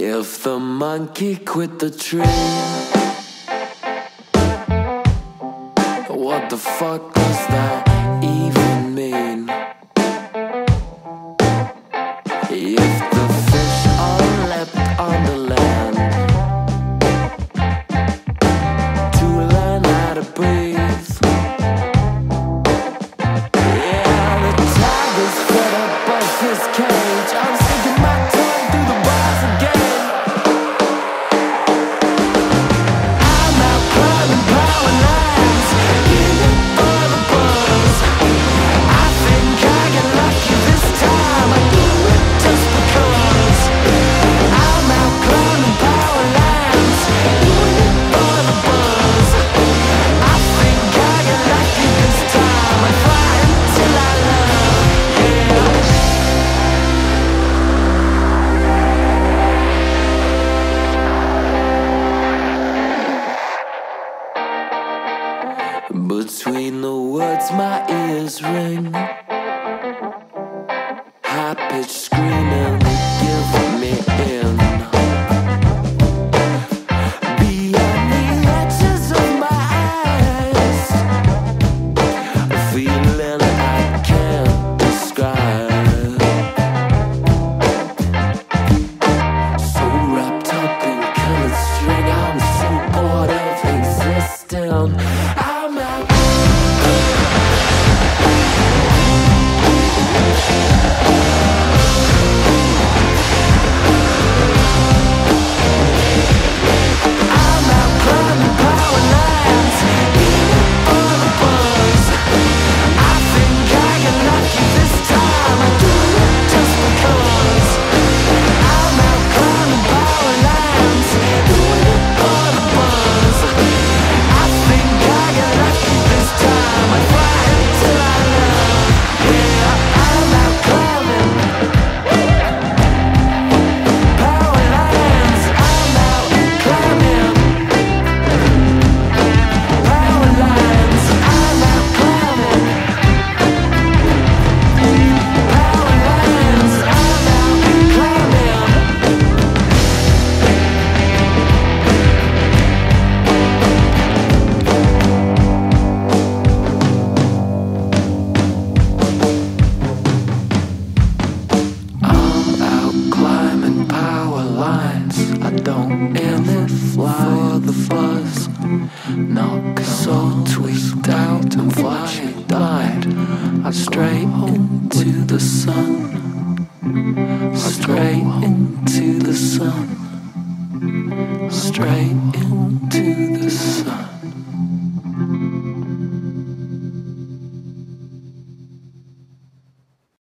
If the monkey quit the tree, what the fuck does that even mean? If the fish are left on the land to learn how to breathe, yeah, the tiger's fed up of his cage. I'm sticking my tongue through the bars again. I'm out climbing power lines, in it for the buzz. I think I get lucky this time. I do it just because. I'm out climbing power lines, doing it for the buzz. I think I get lucky this time. I fly until I love, yeah. Between the words my ears ring, high-pitched screaming give me in. Beyond the edges of my eyes, a feeling I can't describe. So wrapped up in colored string, I'm so bored of existing. I'm out. I'm out climbing power lines, in it for the buzz. I think I get lucky this time. I do it just because. I'm out climbing power lines, doing it for the buzz. I think I get lucky this time. I fly until I love, yeah. I'm out climbing power lines. I'm out climbing power lines. I'm out climbing power lines. I'm out climbing. I'm out climbing power lines. I don't in it for the buzz. Not so tweaked out and flying blind. I straight into the sun. Straight into the sun. Straight into the sun.